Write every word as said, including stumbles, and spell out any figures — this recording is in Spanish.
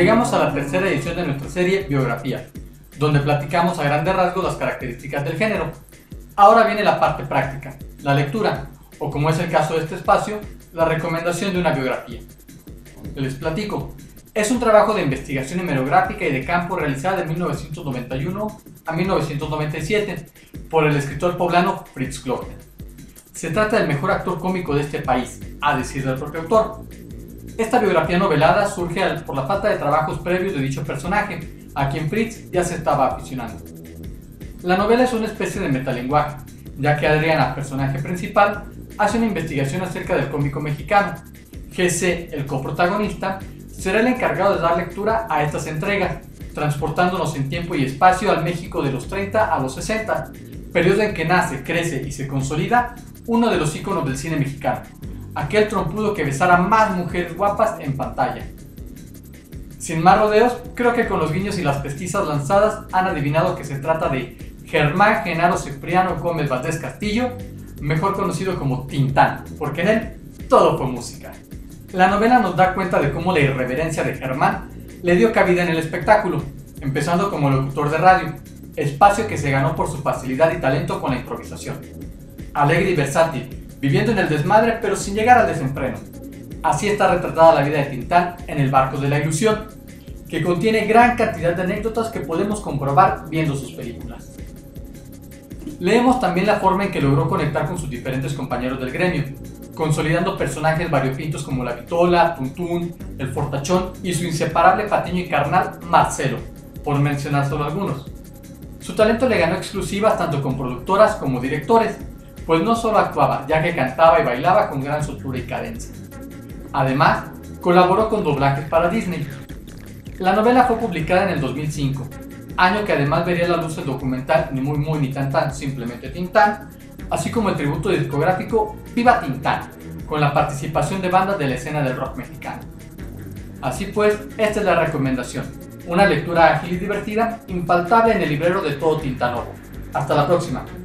Llegamos a la tercera edición de nuestra serie Biografía, donde platicamos a grandes rasgos las características del género. Ahora viene la parte práctica, la lectura, o como es el caso de este espacio, la recomendación de una biografía. Les platico. Es un trabajo de investigación hemerográfica y de campo realizada de mil novecientos noventa y uno a mil novecientos noventa y siete por el escritor poblano Fritz Glockner. Se trata del mejor actor cómico de este país, a decir del propio autor. Esta biografía novelada surge por la falta de trabajos previos de dicho personaje, a quien Fritz ya se estaba aficionando. La novela es una especie de metalenguaje, ya que Adriana, personaje principal, hace una investigación acerca del cómico mexicano. G C, el coprotagonista, será el encargado de dar lectura a estas entregas, transportándonos en tiempo y espacio al México de los treinta a los sesenta, periodo en que nace, crece y se consolida uno de los íconos del cine mexicano, aquel trompudo que besara más mujeres guapas en pantalla. Sin más rodeos, creo que con los guiños y las pesquisas lanzadas han adivinado que se trata de Germán Genaro Cipriano Gómez Valdés Castillo, mejor conocido como Tintán, porque en él todo fue música. La novela nos da cuenta de cómo la irreverencia de Germán le dio cabida en el espectáculo, empezando como locutor de radio, espacio que se ganó por su facilidad y talento con la improvisación. Alegre y versátil, viviendo en el desmadre pero sin llegar al desenfreno. Así está retratada la vida de Tintán en El barco de la ilusión, que contiene gran cantidad de anécdotas que podemos comprobar viendo sus películas. Leemos también la forma en que logró conectar con sus diferentes compañeros del gremio, consolidando personajes variopintos como la Vitola, Tuntún, el Fortachón y su inseparable patiño y carnal Marcelo, por mencionar solo algunos. Su talento le ganó exclusivas tanto con productoras como directores, pues no solo actuaba, ya que cantaba y bailaba con gran soltura y cadencia. Además, colaboró con doblajes para Disney. La novela fue publicada en el dos mil cinco, año que además vería la luz el documental Ni muy muy ni tan tan, simplemente Tintán, así como el tributo discográfico Viva Tintán, con la participación de bandas de la escena del rock mexicano. Así pues, esta es la recomendación, una lectura ágil y divertida, infaltable en el librero de todo tintánovo. Hasta la próxima.